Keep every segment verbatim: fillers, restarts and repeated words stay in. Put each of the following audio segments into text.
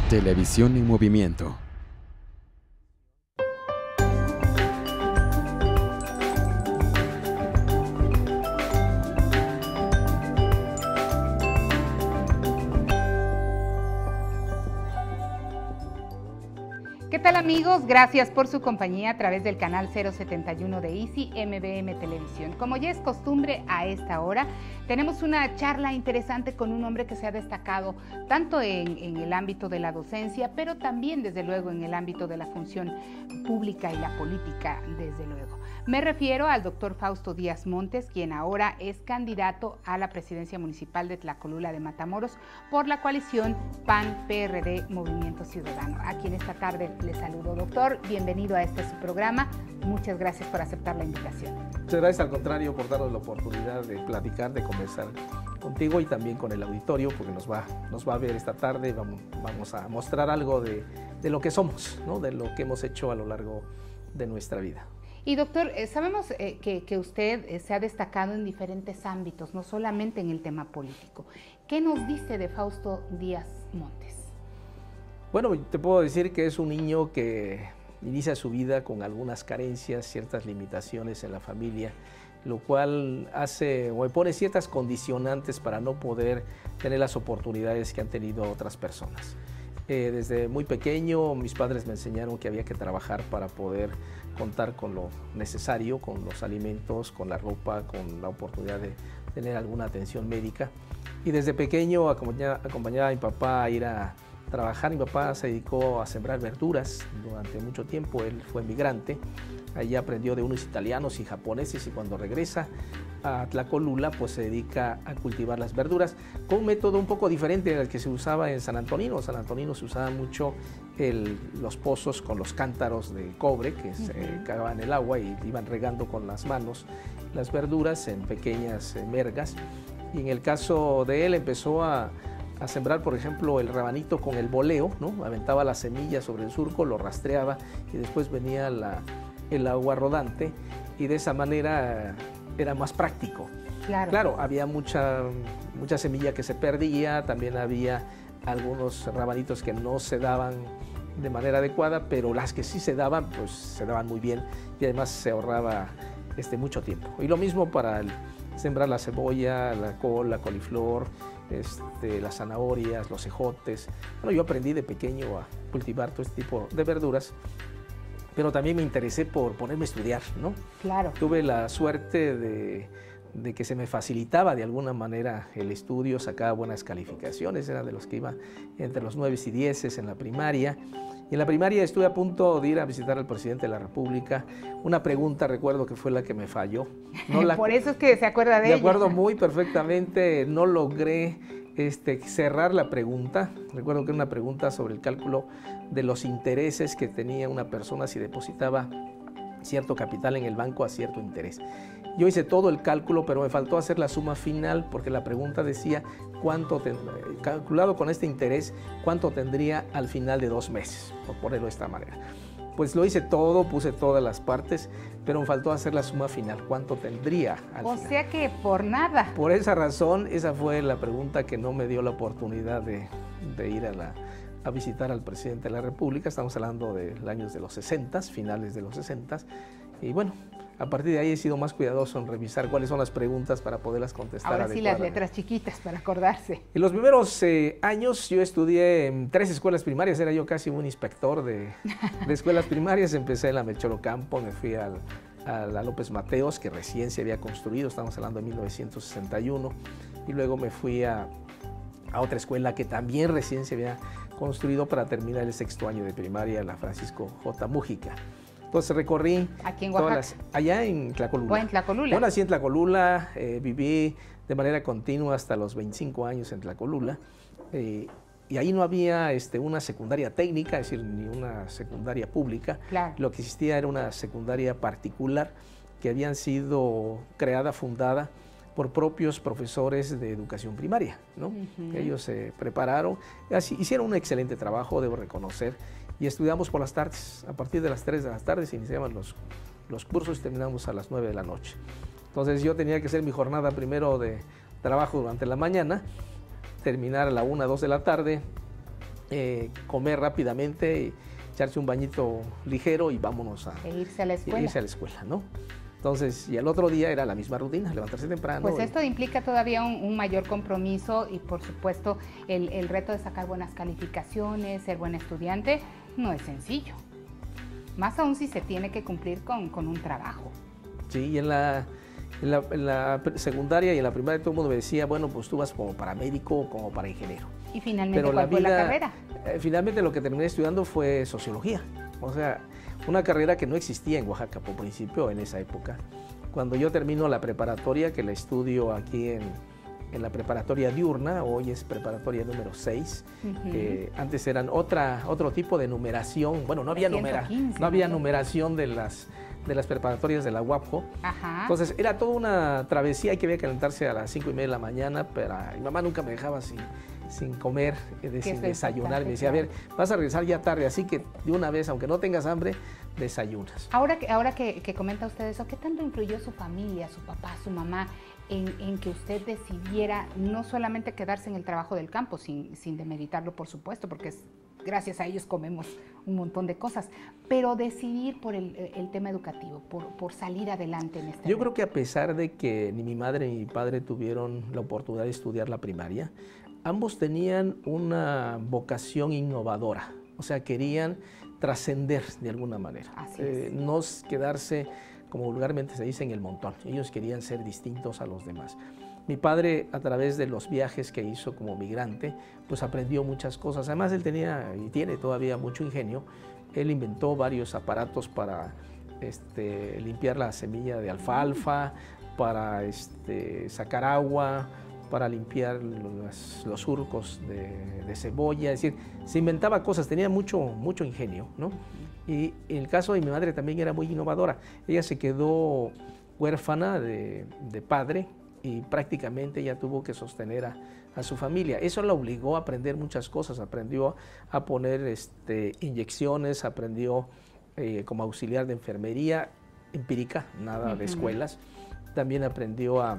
Televisión en movimiento. ¿Qué tal, amigos? Gracias por su compañía a través del canal cero setenta y uno de Easy M V M Televisión. Como ya es costumbre a esta hora, tenemos una charla interesante con un hombre que se ha destacado tanto en, en el ámbito de la docencia, pero también desde luego en el ámbito de la función pública y la política, desde luego. Me refiero al doctor Fausto Díaz Montes, quien ahora es candidato a la presidencia municipal de Tlacolula de Matamoros por la coalición P A N P R D Movimiento Ciudadano, a quien esta tarde le saludo. Doctor, bienvenido a este su programa. Muchas gracias por aceptar la invitación. Muchas gracias, al contrario, por darnos la oportunidad de platicar, de conversar contigo y también con el auditorio, porque nos va, nos va a ver esta tarde. Vamos, vamos a mostrar algo de, de lo que somos, ¿no? De lo que hemos hecho a lo largo de nuestra vida. Y doctor, eh, sabemos eh, que, que usted eh, se ha destacado en diferentes ámbitos, no solamente en el tema político. ¿Qué nos dice de Fausto Díaz Montes? Bueno, te puedo decir que es un niño que inicia su vida con algunas carencias, ciertas limitaciones en la familia, lo cual hace o pone ciertas condicionantes para no poder tener las oportunidades que han tenido otras personas. Eh, desde muy pequeño mis padres me enseñaron que había que trabajar para poder contar con lo necesario, con los alimentos, con la ropa, con la oportunidad de tener alguna atención médica. Y desde pequeño acompañaba, acompañaba a mi papá a ir a trabajar. Mi papá se dedicó a sembrar verduras durante mucho tiempo, él fue migrante, allí aprendió de unos italianos y japoneses y cuando regresa a Tlacolula pues se dedica a cultivar las verduras con un método un poco diferente al que se usaba en San Antonino. En San Antonino se usaba mucho el, los pozos con los cántaros de cobre que uh-huh. se cagaban en el agua y iban regando con las manos las verduras en pequeñas eh, mergas, y en el caso de él empezó a a sembrar, por ejemplo, el rabanito con el boleo, ¿no? Aventaba las semillas sobre el surco, lo rastreaba y después venía la, el agua rodante y de esa manera era más práctico. Claro, claro había mucha, mucha semilla que se perdía, también había algunos rabanitos que no se daban de manera adecuada, pero las que sí se daban, pues se daban muy bien y además se ahorraba este, mucho tiempo. Y lo mismo para el, sembrar la cebolla, la col, la coliflor, Este, las zanahorias, los ejotes. Bueno, yo aprendí de pequeño a cultivar todo este tipo de verduras, pero también me interesé por ponerme a estudiar, ¿no? Claro. Tuve la suerte de, de que se me facilitaba de alguna manera el estudio, sacaba buenas calificaciones, era de los que iba entre los nueve y dieces en la primaria. Y en la primaria estuve a punto de ir a visitar al presidente de la República. Una pregunta recuerdo que fue la que me falló. No la, Por eso es que se acuerda de ella. Me acuerdo muy perfectamente, no logré este, cerrar la pregunta. Recuerdo que era una pregunta sobre el cálculo de los intereses que tenía una persona si depositaba cierto capital en el banco a cierto interés. Yo hice todo el cálculo, pero me faltó hacer la suma final porque la pregunta decía cuánto, calculado con este interés, cuánto tendría al final de dos meses, por ponerlo de esta manera. Pues lo hice todo, puse todas las partes, pero me faltó hacer la suma final, cuánto tendría al o final. O sea que por nada. Por esa razón, esa fue la pregunta que no me dio la oportunidad de, de ir a, la, a visitar al presidente de la República. Estamos hablando de los años de los sesentas, finales de los sesentas, y bueno, a partir de ahí he sido más cuidadoso en revisar cuáles son las preguntas para poderlas contestar Ahora sí las letras chiquitas para acordarse. En los primeros eh, años yo estudié en tres escuelas primarias, era yo casi un inspector de, de escuelas primarias. Empecé en la Melchor Ocampo, me fui al, a la López Mateos, que recién se había construido, estamos hablando de mil novecientos sesenta y uno, y luego me fui a, a otra escuela que también recién se había construido para terminar el sexto año de primaria, la Francisco J. Mújica. Entonces recorrí aquí en Oaxaca, las, allá en Tlacolula. ¿O en Tlacolula? Yo nací en Tlacolula, eh, viví de manera continua hasta los veinticinco años en Tlacolula, eh, y ahí no había este, una secundaria técnica, es decir, ni una secundaria pública. Claro. Lo que existía era una secundaria particular que habían sido creada, fundada por propios profesores de educación primaria, ¿no? Uh-huh. Ellos se prepararon, así, hicieron un excelente trabajo, debo reconocer, y estudiamos por las tardes. A partir de las tres de las tardes iniciaban los, los cursos y terminamos a las nueve de la noche. Entonces yo tenía que hacer mi jornada primero de trabajo durante la mañana, terminar a la una, dos de la tarde, eh, comer rápidamente, y echarse un bañito ligero y vámonos a, e irse a la escuela. irse a la escuela, ¿no? Entonces, y el otro día era la misma rutina, levantarse temprano. Pues y... esto implica todavía un, un mayor compromiso y, por supuesto, el, el reto de sacar buenas calificaciones, ser buen estudiante, no es sencillo. Más aún si se tiene que cumplir con, con un trabajo. Sí, y en la, en, la, en la secundaria y en la primaria todo el mundo me decía, bueno, pues tú vas como para médico o como para ingeniero. ¿Y finalmente Pero cuál la fue vida, la carrera? Eh, finalmente lo que terminé estudiando fue sociología. O sea, una carrera que no existía en Oaxaca por principio en esa época. Cuando yo termino la preparatoria, que la estudio aquí en, en la preparatoria diurna, hoy es preparatoria número seis, uh-huh. que antes eran otra, otro tipo de numeración, bueno, no había, numera, no había numeración de las, de las preparatorias de la UAPJO. Ajá. Entonces era toda una travesía, hay que había que calentarse a las cinco y media de la mañana, pero mi mamá nunca me dejaba sin, sin comer, eh, sin desayunar, me decía, a ver, vas a regresar ya tarde, así que de una vez, aunque no tengas hambre, desayunas. Ahora que, ahora que, que comenta usted eso, ¿qué tanto influyó su familia, su papá, su mamá, en, en que usted decidiera no solamente quedarse en el trabajo del campo, sin, sin demeritarlo, por supuesto, porque es, gracias a ellos comemos un montón de cosas, pero decidir por el, el tema educativo, por, por salir adelante en este Yo momento? creo que a pesar de que ni mi madre ni mi padre tuvieron la oportunidad de estudiar la primaria, ambos tenían una vocación innovadora, o sea, querían trascender de alguna manera, eh, no quedarse, como vulgarmente se dice, en el montón. Ellos querían ser distintos a los demás. Mi padre, a través de los viajes que hizo como migrante, pues aprendió muchas cosas. Además, él tenía y tiene todavía mucho ingenio. Él inventó varios aparatos para este, limpiar la semilla de alfalfa, para este, sacar agua, para limpiar los, los surcos de, de cebolla, es decir, se inventaba cosas, tenía mucho, mucho ingenio, ¿no? Y en el caso de mi madre también era muy innovadora. Ella se quedó huérfana de, de padre y prácticamente ella tuvo que sostener a, a su familia. Eso la obligó a aprender muchas cosas, aprendió a poner este, inyecciones, aprendió eh, como auxiliar de enfermería empírica, nada uh-huh. de escuelas, también aprendió a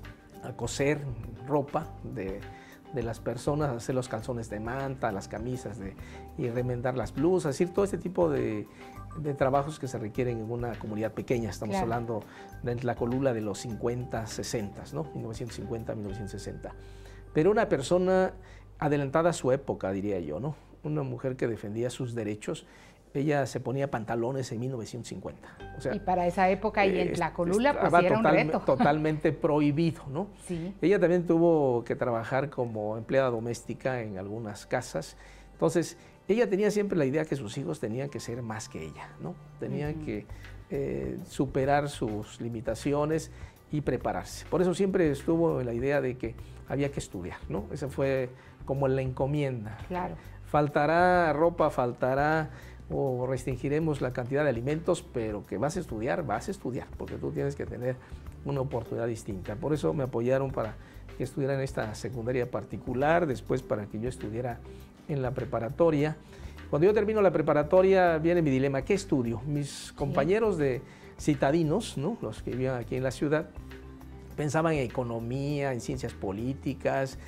a coser ropa de, de las personas, hacer los calzones de manta, las camisas de, y remendar las blusas, es decir, todo este tipo de, de trabajos que se requieren en una comunidad pequeña. Estamos claro. hablando de la colula de los cincuenta, sesenta, ¿no? mil novecientos cincuenta, mil novecientos sesenta. Pero una persona adelantada a su época, diría yo, ¿no? Una mujer que defendía sus derechos. Ella se ponía pantalones en mil novecientos cincuenta. O sea, y para esa época y en Tlacolula, pues sí era un total, reto. Totalmente prohibido, ¿no? Sí. Ella también tuvo que trabajar como empleada doméstica en algunas casas. Entonces, ella tenía siempre la idea que sus hijos tenían que ser más que ella, ¿no? Tenían uh-huh. que eh, superar sus limitaciones y prepararse. Por eso siempre estuvo en la idea de que había que estudiar, ¿no? Esa fue como la encomienda. Claro. Faltará ropa, faltará o restringiremos la cantidad de alimentos, pero que vas a estudiar, vas a estudiar, porque tú tienes que tener una oportunidad distinta. Por eso me apoyaron para que estudiara en esta secundaria particular, después para que yo estudiara en la preparatoria. Cuando yo termino la preparatoria viene mi dilema, ¿qué estudio? Mis compañeros de citadinos, ¿no? Los que vivían aquí en la ciudad, pensaban en economía, en ciencias políticas,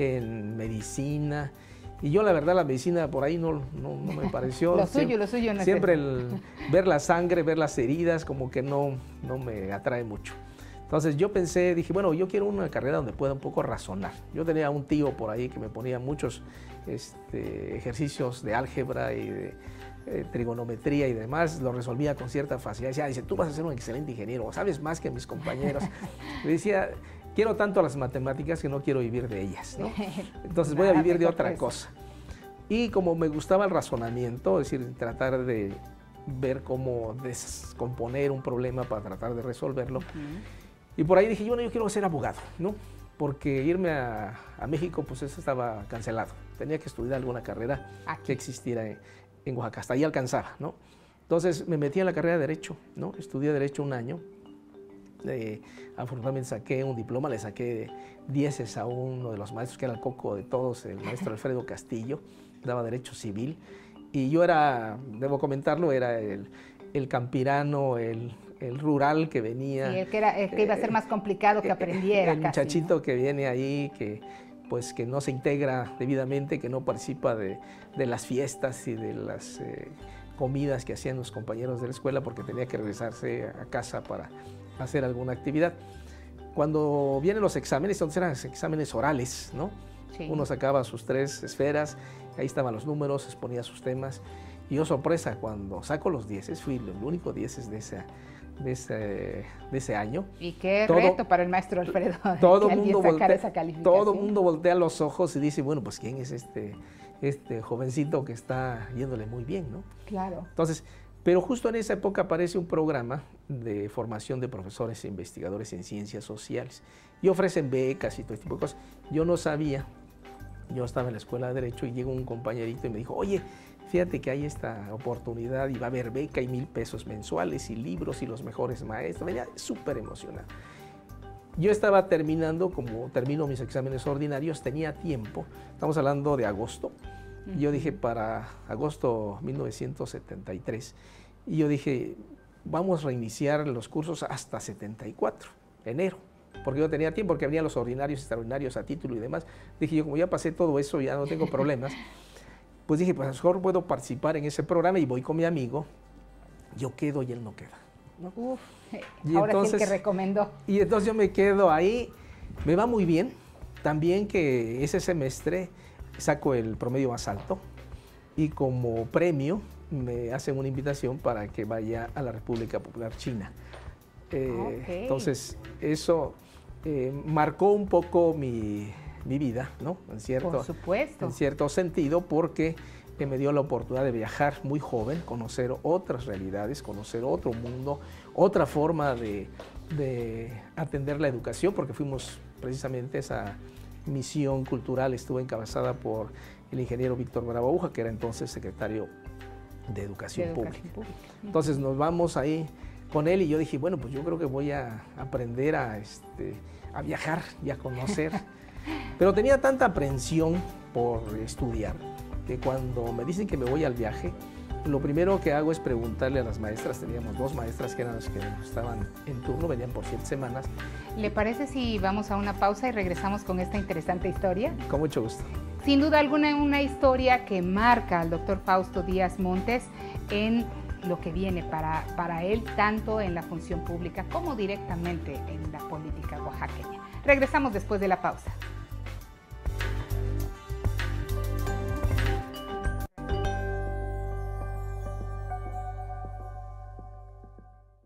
en medicina. Y yo la verdad la medicina por ahí no, no, no me pareció. Lo suyo, lo suyo no es Siempre el ver la sangre, ver las heridas, como que no, no me atrae mucho. Entonces yo pensé, dije, bueno, yo quiero una carrera donde pueda un poco razonar. Yo tenía un tío por ahí que me ponía muchos este, ejercicios de álgebra y de eh, trigonometría y demás, lo resolvía con cierta facilidad. Decía, dice, tú vas a ser un excelente ingeniero, sabes más que mis compañeros. Le decía, quiero tanto las matemáticas que no quiero vivir de ellas, ¿no? Entonces voy a vivir de otra cosa. Y como me gustaba el razonamiento, es decir, tratar de ver cómo descomponer un problema para tratar de resolverlo. Uh-huh. Y por ahí dije, yo, bueno, yo quiero ser abogado, ¿no? Porque irme a, a México, pues eso estaba cancelado. Tenía que estudiar alguna carrera Aquí. que existiera en, en Oaxaca. Hasta ahí alcanzaba, ¿no? Entonces me metí en la carrera de Derecho, ¿no? Estudié Derecho un año. Eh, afortunadamente saqué un diploma, le saqué dieces a uno de los maestros que era el coco de todos, el maestro Alfredo Castillo, daba Derecho Civil, y yo era, debo comentarlo, era el, el campirano, el, el rural que venía. Y el que, era, el que iba a ser más complicado que aprendiera. El casi, muchachito ¿no? que viene ahí, que pues que no se integra debidamente, que no participa de, de las fiestas y de las eh, comidas que hacían los compañeros de la escuela porque tenía que regresarse a casa para hacer alguna actividad. Cuando vienen los exámenes, entonces eran exámenes orales, ¿no? Sí. Uno sacaba sus tres esferas, ahí estaban los números, exponía sus temas. Y yo, sorpresa, cuando saco los dieces, fui el único dieces de, esa, de, ese, de ese año. Y qué todo, reto para el maestro Alfredo, todo que mundo sacar voltea, esa calificación. Todo el mundo voltea los ojos y dice, bueno, pues ¿quién es este, este jovencito que está yéndole muy bien, ¿no? Claro. Entonces, pero justo en esa época aparece un programa de formación de profesores e investigadores en ciencias sociales y ofrecen becas y todo tipo de cosas. Yo no sabía, yo estaba en la escuela de Derecho y llegó un compañerito y me dijo, oye, fíjate que hay esta oportunidad y va a haber beca y mil pesos mensuales y libros y los mejores maestros. Venía súper emocionado. Yo estaba terminando, como termino mis exámenes ordinarios, tenía tiempo, estamos hablando de agosto. Y yo dije, para agosto de mil novecientos setenta y tres, y yo dije, vamos a reiniciar los cursos hasta setenta y cuatro, enero, porque yo tenía tiempo, porque venían los ordinarios, extraordinarios a título y demás. Dije yo, como ya pasé todo eso, ya no tengo problemas, pues dije, pues a lo mejor puedo participar en ese programa y voy con mi amigo, yo quedo y él no queda, ¿no? Uf, y ahora entonces, sí el que recomendó. Y entonces yo me quedo ahí, me va muy bien, también que ese semestre saco el promedio más alto y como premio me hacen una invitación para que vaya a la República Popular China. Eh, okay. Entonces eso eh, marcó un poco mi, mi vida, ¿no? En cierto, Por supuesto. En cierto sentido, porque eh, me dio la oportunidad de viajar muy joven, conocer otras realidades, conocer otro mundo, otra forma de, de atender la educación, porque fuimos precisamente esa misión cultural, estuvo encabezada por el ingeniero Víctor Bravo Aguja, que era entonces secretario de Educación, de Educación Pública. Pública. Entonces nos vamos ahí con él y yo dije, bueno, pues yo creo que voy a aprender a, este, a viajar y a conocer. Pero tenía tanta aprensión por estudiar que cuando me dicen que me voy al viaje, lo primero que hago es preguntarle a las maestras. Teníamos dos maestras que eran las que estaban en turno, venían por siete semanas. ¿Le parece si vamos a una pausa y regresamos con esta interesante historia? Con mucho gusto. Sin duda alguna, una historia que marca al doctor Fausto Díaz Montes en lo que viene para, para él, tanto en la función pública como directamente en la política oaxaqueña. Regresamos después de la pausa.